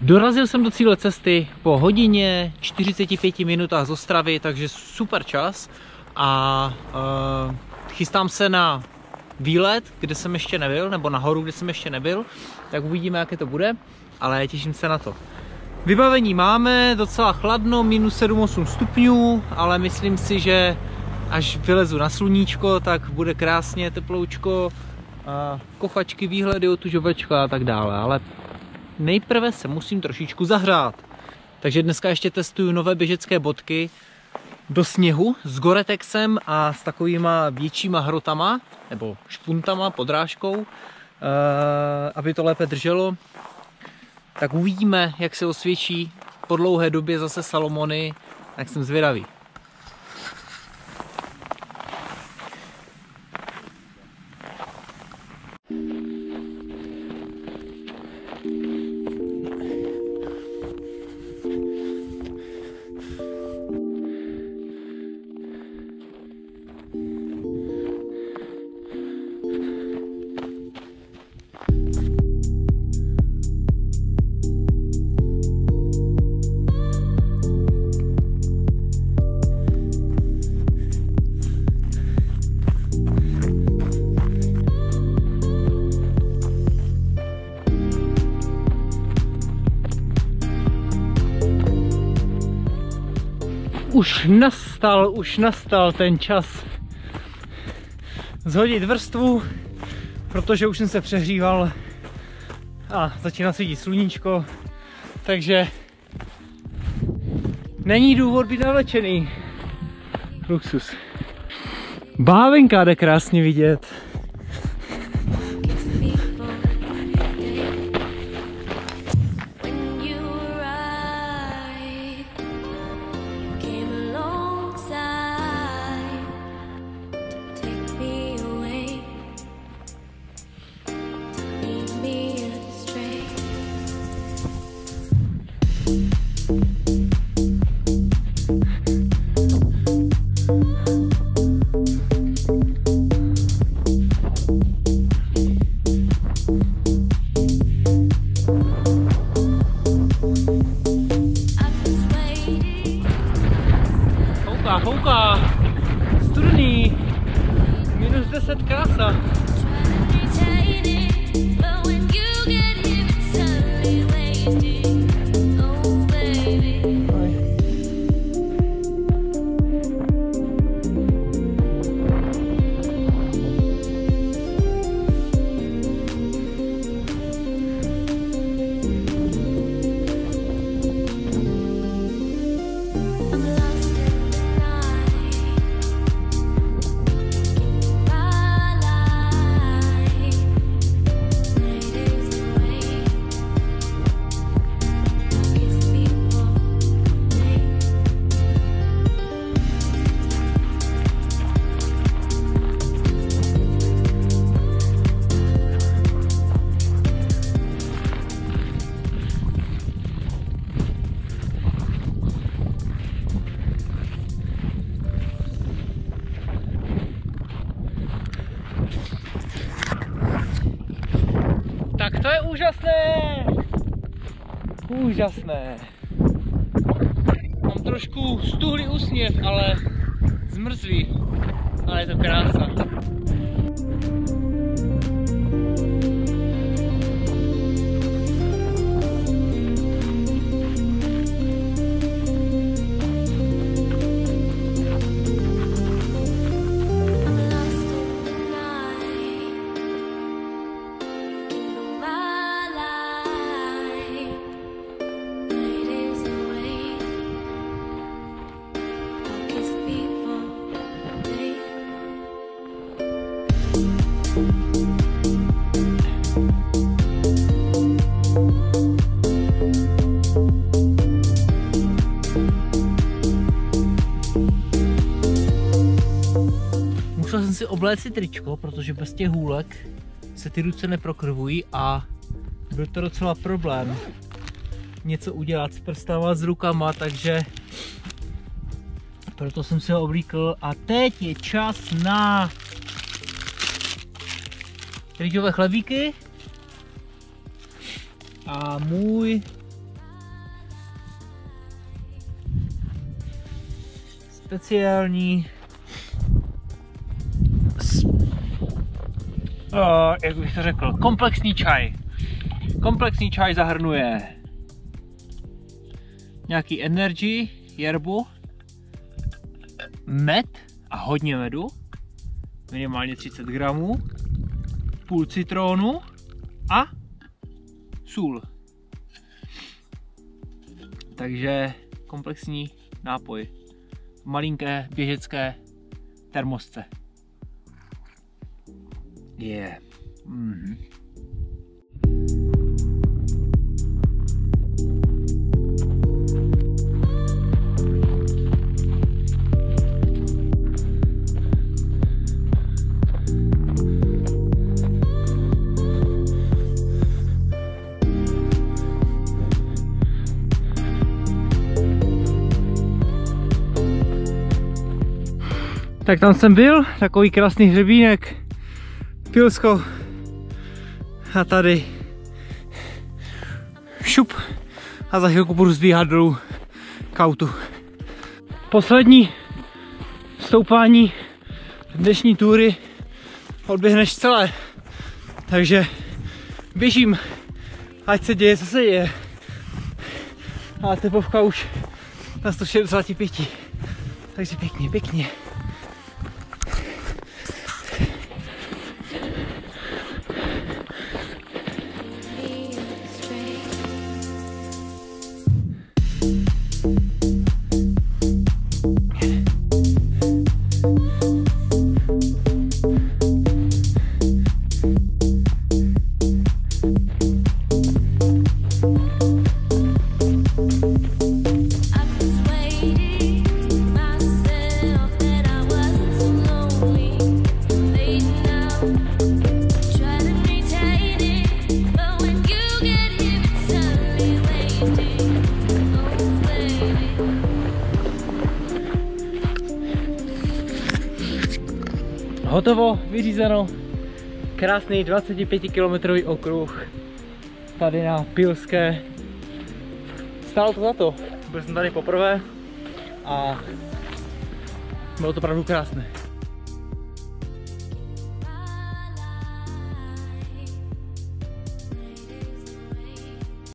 Dorazil jsem do cíle cesty po hodině 45 minutách z Ostravy, takže super čas a chystám se na výlet, kde jsem ještě nebyl, nebo nahoru, kde jsem ještě nebyl, tak uvidíme, jaké to bude, ale těším se na to. Vybavení máme, docela chladno, minus 7-8 stupňů, ale myslím si, že až vylezu na sluníčko, tak bude krásně teploučko, a kochačky, výhledy, otužovačka a tak dále, ale nejprve se musím trošičku zahrát. Takže dneska ještě testuju nové běžecké bodky do sněhu s Gore-Texem a s takovýma většíma hrotama, nebo špuntama, podrážkou, aby to lépe drželo. Tak uvidíme, jak se osvědčí po dlouhé době zase Salomony, tak jsem zvědavý. Už nastal ten čas zhodit vrstvu, protože už jsem se přehříval a začíná svítit sluníčko, takže není důvod být navlečený. Luxus. Bávenka jde krásně vidět. Houká, studený, minus 10 krása. Tak to je úžasné! Úžasné! Mám trošku stuhlý úsměv, ale zmrzlý. Ale je to krása. Musel jsem si obléct si tričko, protože bez těch hůlek se ty ruce neprokrvují a byl to docela problém něco udělat s prstama, s rukama, takže proto jsem si ho oblíkl a teď je čas na rýžové chlebíky a můj speciální, jak bych to řekl, komplexní čaj. Komplexní čaj zahrnuje nějaký energy, jerbu, med a hodně medu, minimálně 30 gramů, půl citrónu a sůl. Takže komplexní nápoj v malinké běžecké termosce. Je. Tak tam jsem byl, takový krásný hřebínek, Pilsko a tady šup a za chvilku budu zbíhat dolů k autu. Poslední stoupání dnešní túry odběhneš celé, takže běžím, ať se děje, co se děje. A tepovka už na 165, takže pěkně, pěkně. Hotovo, vyřízeno, krásný 25 km okruh tady na Pilské. Stálo to za to, byl jsem tady poprvé a bylo to opravdu krásné.